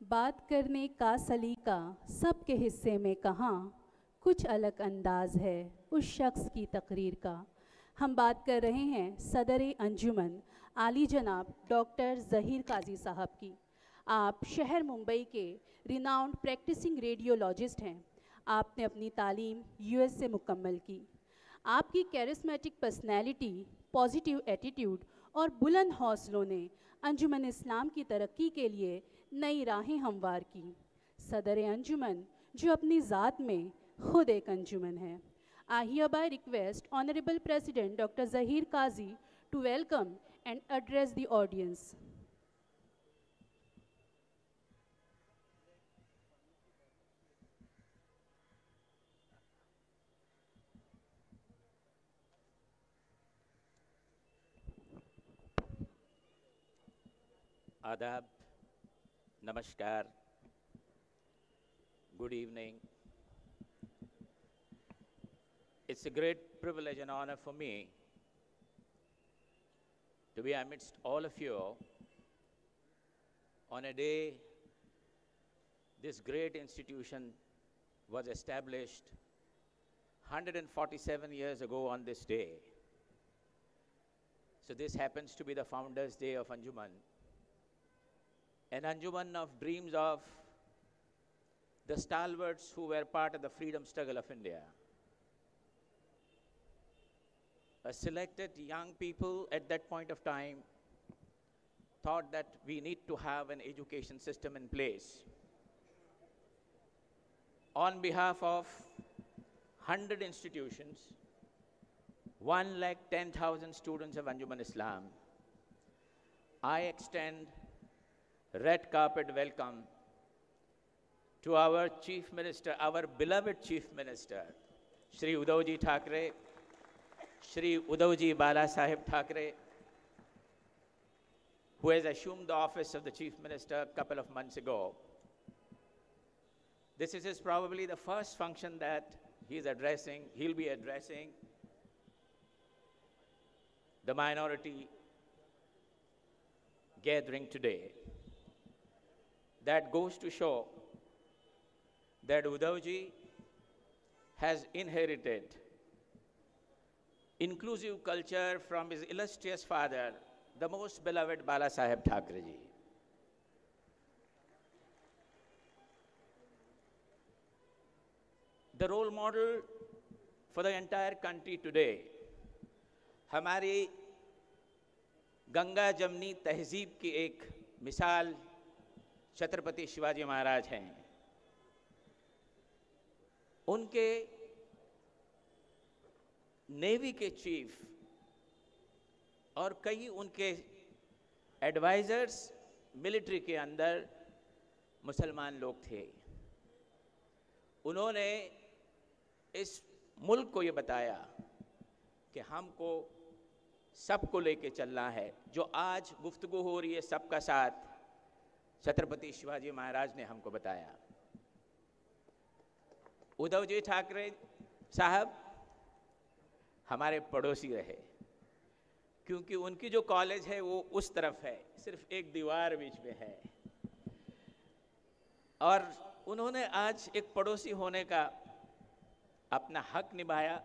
बात करने का सलीका सबके हिस्से में कहाँ, कुछ अलग अंदाज है उस शख्स की तकरीर का। हम बात कर रहे हैं सदर अंजुमन आली जनाब डॉक्टर ज़हीर काजी साहब की। आप शहर मुंबई के रिनाउंड प्रैक्टिसिंग रेडियोलॉजिस्ट हैं। आपने अपनी तालीम यूएस से मुकम्मल की। आपकी कैरिस्मेटिक पर्सनैलिटी, पॉजिटिव एटीट्यूड और बुलंद हौसलों ने अंजुमन-इस्लाम की तरक्की के लिए नई राहें हमवार की। सदर अंजुमन जो अपनी ज़ात में खुद एक अंजुमन है। I hereby request Honorable President Dr. Zahir Kazi to welcome and address the audience. Adab, Namaskar, good evening. It's a great privilege and honor for me to be amidst all of you on a day this great institution was established 147 years ago on this day. So this happens to be the Founders' Day of Anjuman. An Anjuman of dreams of the stalwarts who were part of the freedom struggle of India. A selected young people at that point of time thought that we need to have an education system in place. On behalf of 100 institutions, 110,000 students of Anjuman-I-Islam, I extend red carpet welcome to our Chief Minister, our beloved Chief Minister, Shri Uddhavji Thackeray, Shri Uddhavji Balasaheb Thackeray, who has assumed the office of the Chief Minister a couple of months ago. This is probably the first function that he'll be addressing the minority gathering today. That goes to show that Uddhavji has inherited inclusive culture from his illustrious father, the most beloved Balasaheb Thackeray ji. The role model for the entire country today, हमारी गंगा जमनी तहजीब की एक मिसाल छत्रपति शिवाजी महाराज हैं। उनके navy के chief और कई उनके एडवाइजर्स मिलिट्री के अंदर मुसलमान लोग थे। उन्होंने इस मुल्क को ये बताया कि हमको सबको लेके चलना है। जो आज गुफ्तगू हो रही है सबका साथ, छत्रपति शिवाजी महाराज ने हमको बताया। उद्धवजी ठाकरे साहब हमारे पड़ोसी रहे, क्योंकि उनकी जो कॉलेज है वो उस तरफ है, सिर्फ एक दीवार बीच में है। और उन्होंने आज एक पड़ोसी होने का अपना हक निभाया।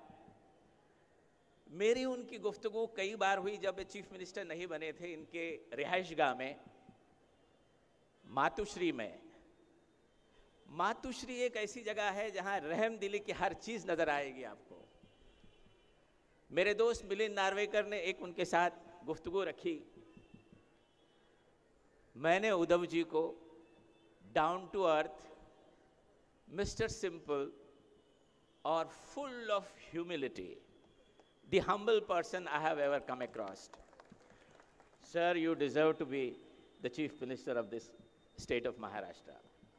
मेरी उनकी गुफ्तगू कई बार हुई जब वे चीफ मिनिस्टर नहीं बने थे, इनके रिहाइशगाह में मातुश्री में। मातुश्री एक ऐसी जगह है जहां रहम दिली की हर चीज नजर आएगी आपको। मेरे दोस्त मिलिंद नार्वेकर ने एक उनके साथ गुफ्तगू रखी। मैंने उद्धव जी को down to earth, mister simple और full of humility, the humble person I have ever come across. Sir, you deserve to be the Chief Minister of this state of Maharashtra.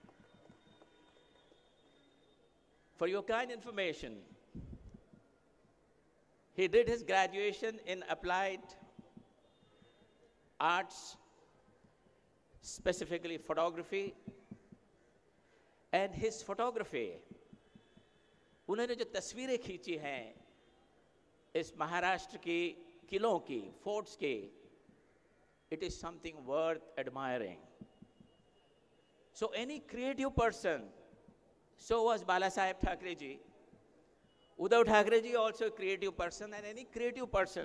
For your kind information, he did his graduation in applied arts, specifically photography, and his photography, उन्होंने जो तस्वीरें खींची हैं इस महाराष्ट्र के किलों की, forts के, it is something worth admiring. So any creative person, so was Balasaheb Thackeray ji. Uddhav Thackeray ji also a creative person, and any creative person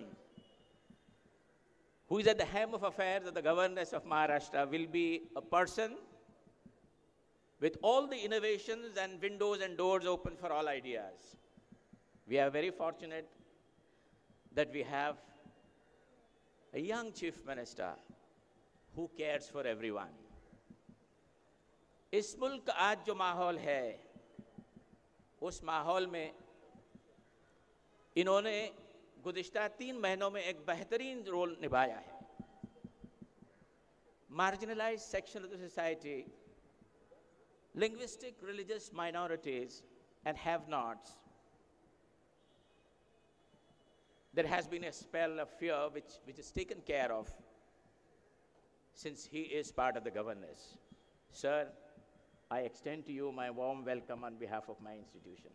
who is at the helm of affairs of the governance of Maharashtra will be a person with all the innovations and windows and doors open for all ideas. We are very fortunate that we have a young chief minister who cares for everyone. इस मुल्क का आज जो माहौल है, उस माहौल में इन्होंने गुज़िश्ता 3 महीनों में एक बेहतरीन रोल निभाया है. Marginalized section of the society, linguistic, religious minorities and have-nots. There has been a spell of fear which is taken care of since he is part of the governance. Sir, I extend to you my warm welcome on behalf of my institution.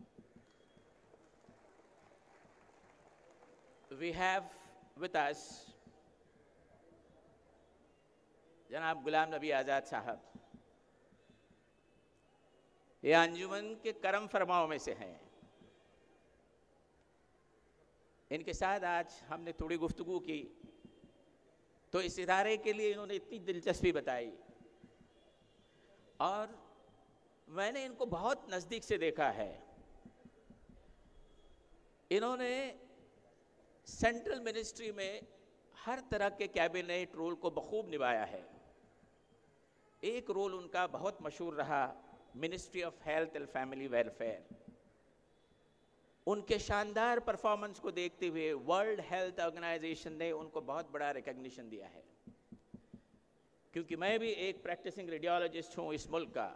We have with us जनाब गुलाम नबी आज़ाद साहब. ये अंजुमन के करम फरमाओं में से हैं. इनके साथ आज हमने थोड़ी गुफ्तगू की तो इस इदारे के लिए इन्होंने इतनी दिलचस्पी बताई और मैंने इनको बहुत नज़दीक से देखा है. इन्होंने सेंट्रल मिनिस्ट्री में हर तरह के कैबिनेट रोल को बखूब निभाया है. एक रोल उनका बहुत मशहूर रहा, ministry of health and family welfare. उनके शानदार परफॉर्मेंस को देखते हुए वर्ल्ड हेल्थ ऑर्गेनाइजेशन ने उनको बहुत बड़ा रिकग्निशन दिया है. क्योंकि मैं भी एक प्रैक्टिसिंग रेडियोलॉजिस्ट हूँ इस मुल्क का.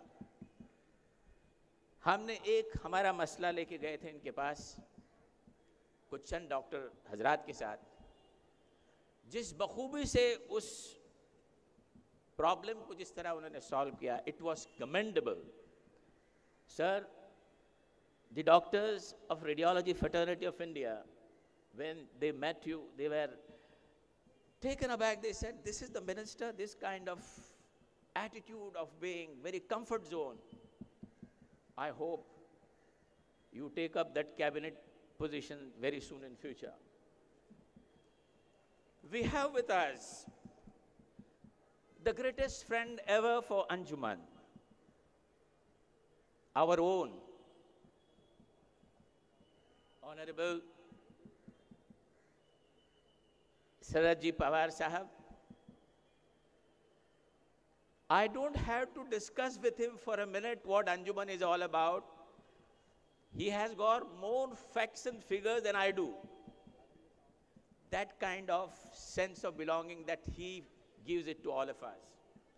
हमने एक हमारा मसला लेके गए थे इनके पास कुछ चंद डॉक्टर हजरात के साथ, जिस बखूबी से उस प्रॉब्लम को जिस तरह उन्होंने सॉल्व किया, it was commendable. Sir, the doctors of radiology fraternity of India, when they met you, they were taken aback. They said, this is the minister, this kind of attitude of being very comfort zone. I hope you take up that cabinet position very soon in future. We have with us the greatest friend ever for Anjuman, our own Honorable Sharad ji Pawarji. I don't have to discuss with him for a minute what Anjuman is all about. He has got more facts and figures than I do. That kind of sense of belonging that he gives it to all of us.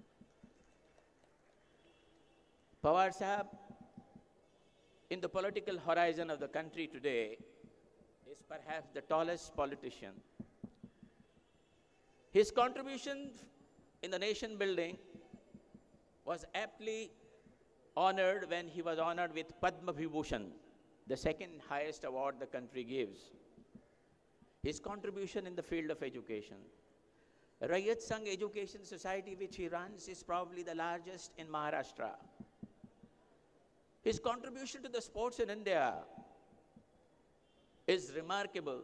Pawarji, in the political horizon of the country today, is perhaps the tallest politician. His contribution in the nation building was aptly honored when he was honored with Padma Vibhushan, the second highest award the country gives. His contribution in the field of education. Rajya Sangh Education Society, which he runs, is probably the largest in Maharashtra. His contribution to the sports in India is remarkable.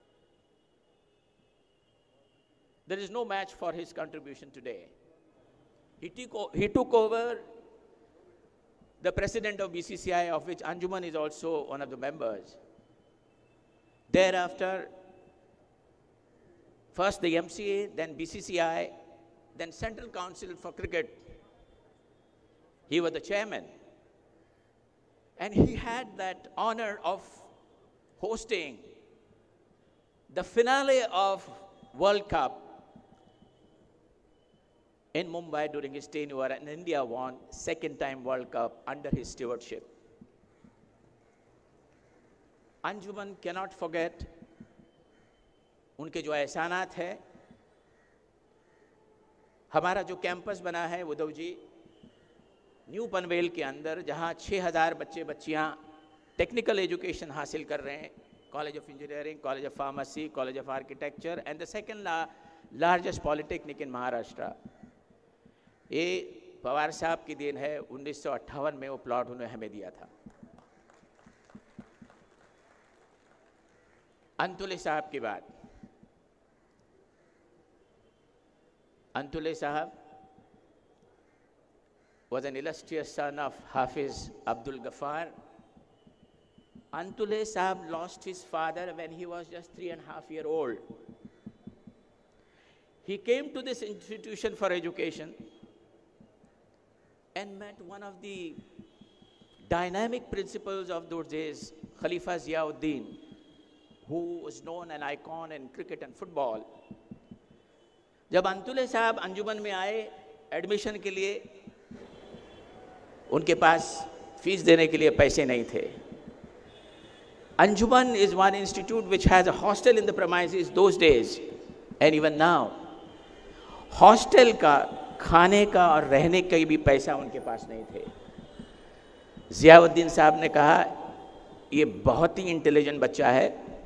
There is no match for his contribution today. He took over the president of BCCI, of which Anjuman is also one of the members. Thereafter, first the MCA, then BCCI, then Central Council for Cricket. He was the chairman. And he had that honor of hosting the finale of World Cup in Mumbai during his tenure, and India won second time World Cup under his stewardship. Anjuman cannot forget उनके जो एहसानात है. हमारा जो campus बना है Uddhavji new Panvel के अंदर, जहाँ 6000 बच्चे बच्चियाँ टेक्निकल एजुकेशन हासिल कर रहे हैं, college of engineering, college of pharmacy, college of architecture and the second largest polytechnic in Maharashtra. ये पवार साहब की देन है, 1958 में वो प्लॉट उन्होंने हमें दिया था। अंतुले साहब की बात। अंतुले साहब was an illustrious son of Hafiz Abdul Ghaffar. Antulay Sahab lost his father when he was just 3.5 years old. He came to this institution for education and met one of the dynamic principals of those days, Khalifa Ziauddin, who was known an icon in cricket and football. जब अंतुले साहब अंजुमन में आए admission के लिए, उनके पास fees देने के लिए पैसे नहीं थे। Anjuman is one institute which has a hostel in the premises those days and even now. Hostel का, खाने का और रहने का भी पैसा उनके पास नहीं थे। जियाउद्दीन साहब ने कहा ये बहुत ही इंटेलिजेंट बच्चा है,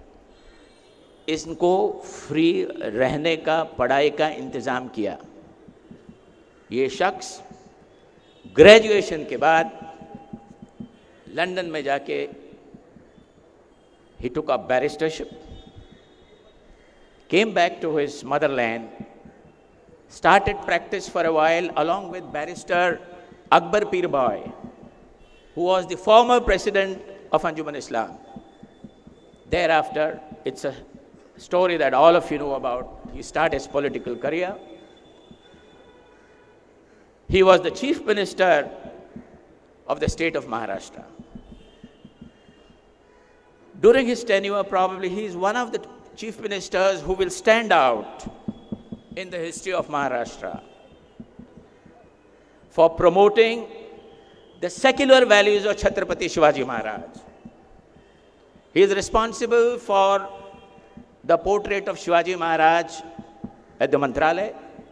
इसको फ्री रहने का, पढ़ाई का इंतज़ाम किया। ये शख्स ग्रेजुएशन के बाद लंदन में जाके he took up barristership, came back to his motherland, started practice for a while along with Barrister Akbar Pir Bhai, who was the former president of Anjuman-I-Islam. Thereafter, it's a story that all of you know about. He started his political career. He was the chief minister of the state of Maharashtra. During his tenure, probably he is one of the chief ministers who will stand out in the history of Maharashtra for promoting the secular values of Chhatrapati Shivaji Maharaj. He is responsible for the portrait of Shivaji Maharaj at the Mantralaya.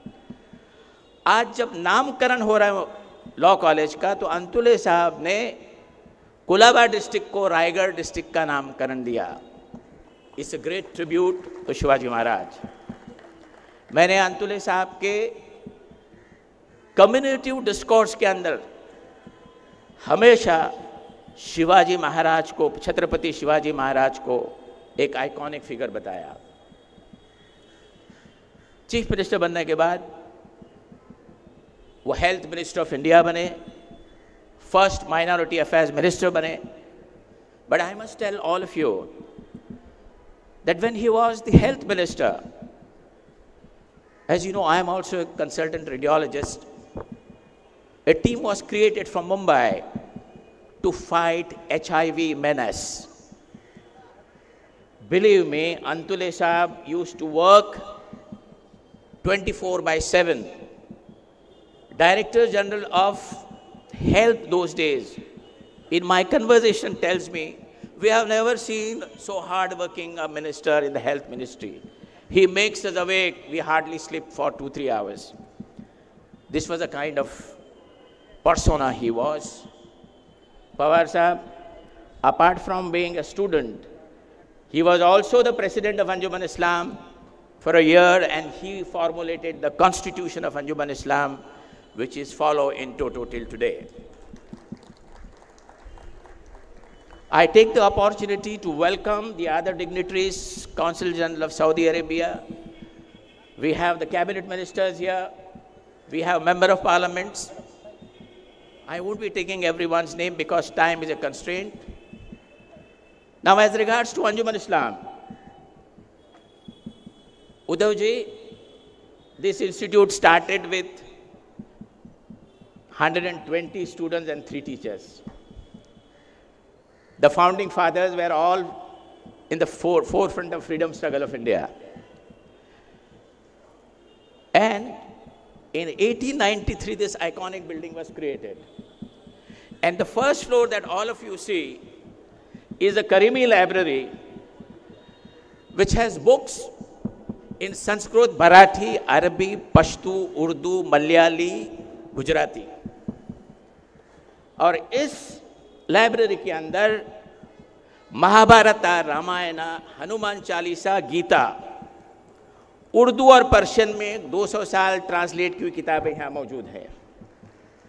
आज जब नामकरण हो रहा है law college का, तो अंतुले साहब ने कुलाबा डिस्ट्रिक्ट को रायगढ़ डिस्ट्रिक्ट का नामकरण दिया। It's a great tribute to Shivaji Maharaj. मैंने अंतुले साहब के कम्युनिटिव डिस्कोर्स के अंदर हमेशा शिवाजी महाराज को, छत्रपति शिवाजी महाराज को एक आइकॉनिक फिगर बताया। चीफ मिनिस्टर बनने के बाद वो हेल्थ मिनिस्टर ऑफ इंडिया बने, फर्स्ट माइनॉरिटी अफेयर्स मिनिस्टर बने। But I must tell all of you that when he was the health minister, as you know, I am also a consultant radiologist, a team was created from Mumbai to fight HIV menace. Believe me, Antulay Sahab used to work 24/7. Director General of Health those days, in my conversation, tells me, we have never seen so hard-working a minister in the health ministry. He makes us awake. We hardly sleep for 2-3 hours. This was a kind of persona he was. Pawar Sahab, apart from being a student, he was also the president of Anjuman-I-Islam for a year, and he formulated the constitution of Anjuman-I-Islam, which is followed in toto till today. I take the opportunity to welcome the other dignitaries, Consul General of Saudi Arabia. We have the cabinet ministers here. We have member of parliaments. I won't be taking everyone's name because time is a constraint. Now, as regards to Anjuman-I-Islam, Uddhavji, this institute started with 120 students and 3 teachers. The founding fathers were all in the forefront of freedom struggle of India. And in 1893, this iconic building was created. And the first floor that all of you see is a Karimi library, which has books in Sanskrit, Marathi, Arabi, Pashto, Urdu, Malayali, Gujarati. और इस library के अंदर महाभारत, रामायण, हनुमान चालीसा, गीता, उर्दू और Persian में 200 साल translate की किताबें यहाँ मौजूद हैं।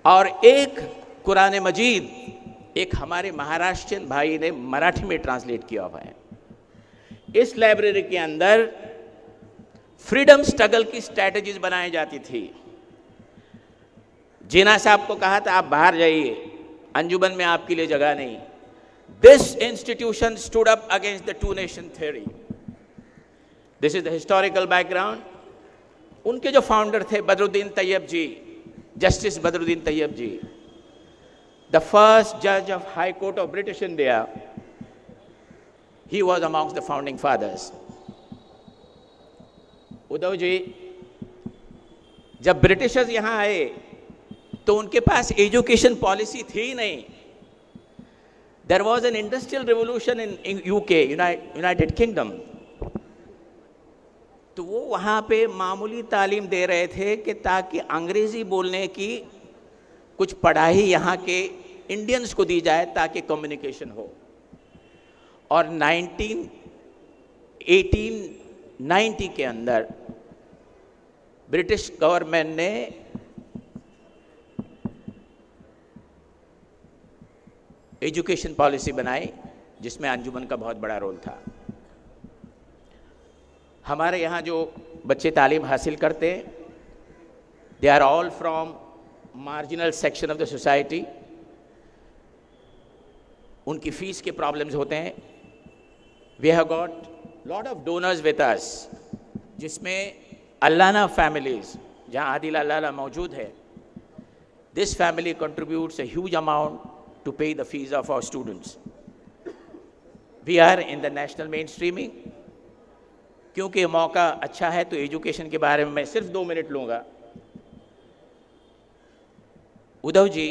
और एक कुरान मजीद एक हमारे महाराष्ट्रियन भाई ने मराठी में ट्रांसलेट किया हुआ है। इस लाइब्रेरी के अंदर फ्रीडम स्ट्रगल की स्ट्रैटेजीज बनाई जाती थी। जीना साहब को कहा था आप बाहर जाइए, अंजुमन में आपके लिए जगह नहीं। This institution stood up against the two nation theory. This is the historical background. उनके जो फाउंडर थे Badruddin Tyabji, justice Badruddin Tyabji, the first जज of high court of British India, he was amongst the founding fathers. Uddhav ji, जब Britishers यहां आए तो उनके पास education policy थी ही नहीं। There was an industrial revolution in UK, United Kingdom. तो वो वहाँ पे मामूली तालीम दे रहे थे कि ताकि अंग्रेज़ी बोलने की कुछ पढ़ाई यहाँ के इंडियंस को दी जाए ताकि कम्युनिकेशन हो। और 1890 के अंदर ब्रिटिश गवर्नमेंट ने एजुकेशन पॉलिसी बनाई जिसमें अंजुमन का बहुत बड़ा रोल था। हमारे यहाँ जो बच्चे तालीम हासिल करते हैं, they are all from marginal section of the society. उनकी फीस के प्रॉब्लम्स होते हैं। We have got lot of donors with us, जिसमें अल्लाना फैमिलीज, जहाँ आदिल अल्लाना मौजूद है, this family contributes a huge amount to pay the fees of our students. We are in the national mainstreaming. क्योंकि मौका अच्छा है तो एजुकेशन के बारे में मैं सिर्फ 2 मिनट लूँगा। उद्धव जी,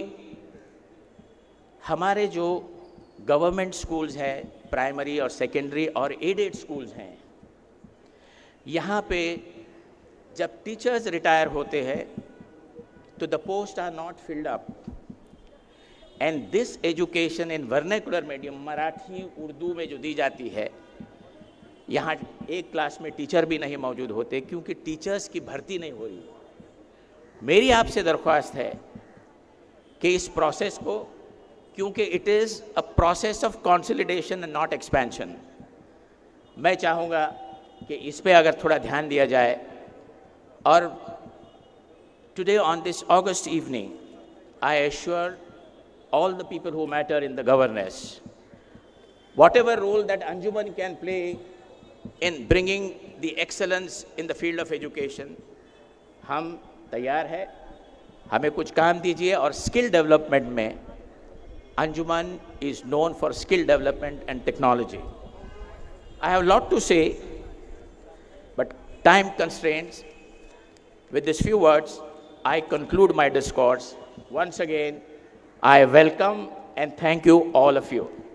हमारे जो गवर्नमेंट स्कूल्स हैं, प्राइमरी और सेकेंडरी और एडेड स्कूल्स हैं, यहाँ पे जब टीचर्स रिटायर होते हैं तो the post are not filled up. And this education in vernacular medium, Marathi Urdu में जो दी जाती है, यहाँ एक क्लास में टीचर भी नहीं मौजूद होते क्योंकि टीचर्स की भर्ती नहीं हो रही। मेरी आपसे दरख्वास्त है कि इस प्रोसेस को, क्योंकि it is a process of consolidation and not expansion, मैं चाहूँगा कि इस पे अगर थोड़ा ध्यान दिया जाए। और today on this August evening I assure all the people who matter in the governance, whatever role that Anjuman can play in bringing the excellence in the field of education, हम तैयार है। हमें कुछ काम दीजिए। और स्किल डेवलपमेंट में Anjuman is known for skill development and technology. I have a lot to say, but time constraints. With these few words, I conclude my discourse. Once again, I welcome and thank you, all of you.